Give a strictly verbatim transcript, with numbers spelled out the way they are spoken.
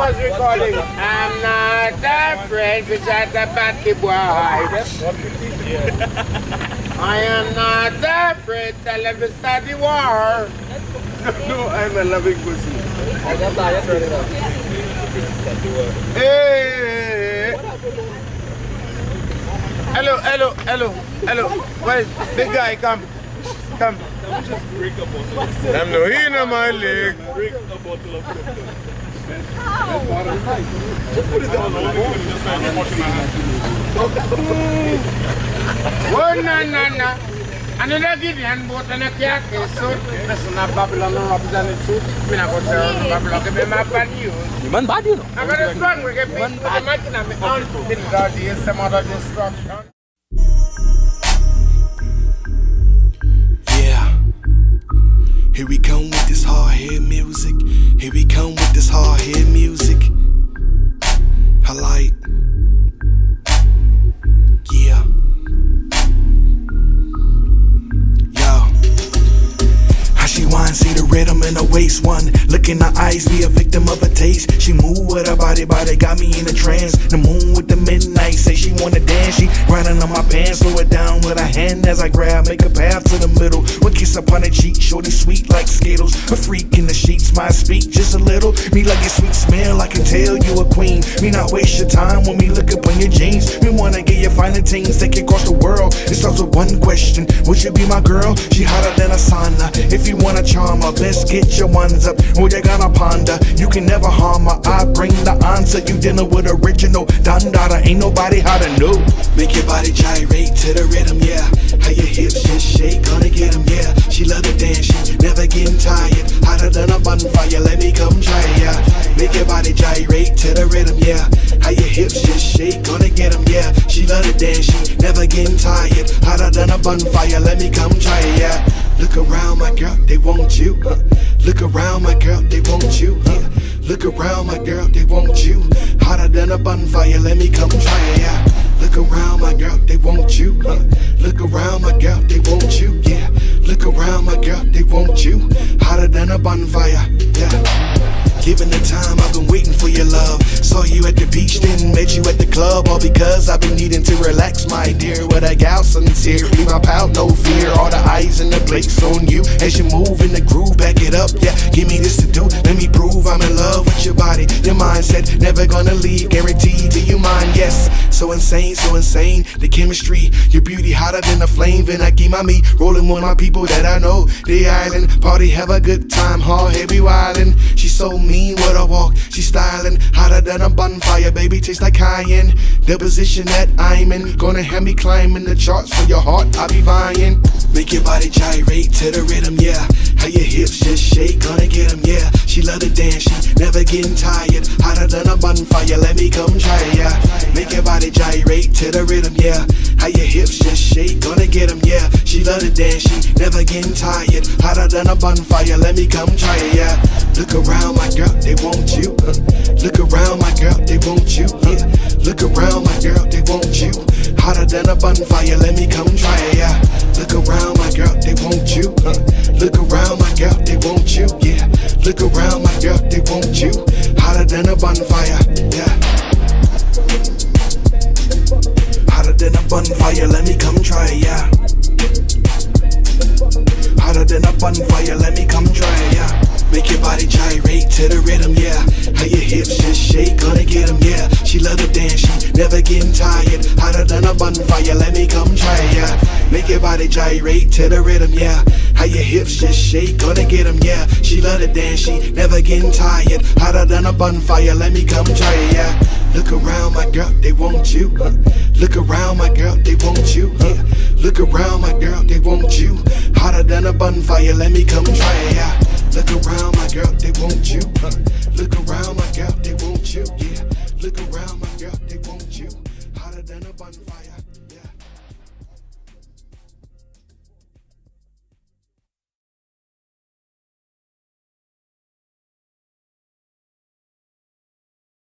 was recording. I'm not afraid to chat about the boy. I am not afraid to let me start the war. No, I'm a loving pussy. Hey! Hello, hello, hello, hello. Where's big guy? Come. Come. Just break a bottle of Coke. I'm no in my leg. Break a bottle of Coke. Just put it down. Just Oh, no, no, no. Another Gideon boat and a cat is so. Listen, I'm Babylon representing truth. I'm not going to say Babylon. I'm not bad you. Man bad, you know. I'm very strong. We get people to imagine I'm on the some other destruction. Here we come with this hard head music. Here we come with this hard head music. I like, yeah. Yo, how she whine, see the rhythm in her waist. One look in her eyes, be a victim of a taste. She move with her body, body got me in a trance. The moon with the midnight, say she wanna dance. She grinding on my pants, slow it down with her hand as I grab, make a path to the middle. One kiss upon her cheek, shorty sweet like Skittles. A freak in the sheets, my speak just a little. Me like your sweet smell, I can tell you a queen. Me not waste your time when me look up on your jeans. Me wanna get you finding things that can cross the world. It starts with one question, would you be my girl? She hotter than a sauna. If you wanna charm her, best get your ones up, or you gonna ponder. You can never harm her, I bring the answer. You dinner with original Don Dada, ain't nobody how to know. Make your body gyrate to the rhythm, yeah. How your hips just shake, gonna get them, yeah. She love to dance, she never getting tired. Hotter than a bonfire, let me come try, yeah. Make your body gyrate to the rhythm, yeah. How your hips just shake, gonna get them, yeah. She love to dance, she never getting tired. Hotter than a bonfire, let me come try, yeah. Look around, my girl, they want you. Uh, look around, my girl, they want you. Uh, look around, my girl, they want you. Hotter than a bonfire, let me come try, yeah. Look around, my girl, they want you. Uh, look around, my girl, they want you. Yeah. Look around, my girl, they want you. Hotter than a bonfire. Yeah. Given the time, I've been waiting for your love. Saw you at the beach, then met you at the club. All because I've been needing to relax, my dear. With a gal sincere, leave my pal, no fear. All the eyes and the place on you as you move in the groove, back it up, yeah. Give me this to do, let me prove I'm in love with your body. Your mindset, never gonna leave, guaranteed to you mine, yes. So insane, so insane, the chemistry. Your beauty hotter than the flame, and I keep my me rolling with my people that I know. The island, party, have a good time, hard, heavy wildin'. She's so mean with her walk, she's styling, hotter than a bonfire, baby, tastes like cayenne. The position that I'm in, gonna have me climbing the charts for your heart, I'll be vying. Make your body gyrate to the rhythm, yeah. How your hips just shake, gonna get them, yeah. She love to dance, she never getting tired. Hotter than a bonfire, let me come try, yeah. Make your body gyrate to the rhythm, yeah. How your hips just shake, gonna get them, yeah. She love to dance, she never getting tired. Hotter than a bonfire, let me come try, yeah. Look around, my girl, they want you. Uh, look around, my girl, they want you. Yeah. Look around, my girl, they want you. Hotter than a bonfire, let me come try, yeah. Look around, my girl, they want you. Uh, look around, my girl, they want you. Yeah. Look around, my girl, they want you. Hotter than a bonfire, yeah. Hotter than a bonfire, let me come try, yeah. Hotter than a bonfire, let me come try, yeah. Make your body gyrate to the rhythm, yeah. How your hips just shake, gonna get them, yeah. She love to dance, she never getting tired. Hotter than a bonfire, let me come try, yeah. Make your body gyrate to the rhythm, yeah. How your hips just shake, gonna get them, yeah. She love to dance, she never getting tired. Hotter than a bonfire, let me come try, yeah. Look around, my girl, they want you. Uh, look around, my girl, they want you. Yeah. Look around, my girl, they want you. Hotter than a bonfire, let me come try, yeah. Look around, my girl, they want you. Uh, look around, my girl, they want you. Yeah. Look around, my girl, they want you. Hotter than a bonfire.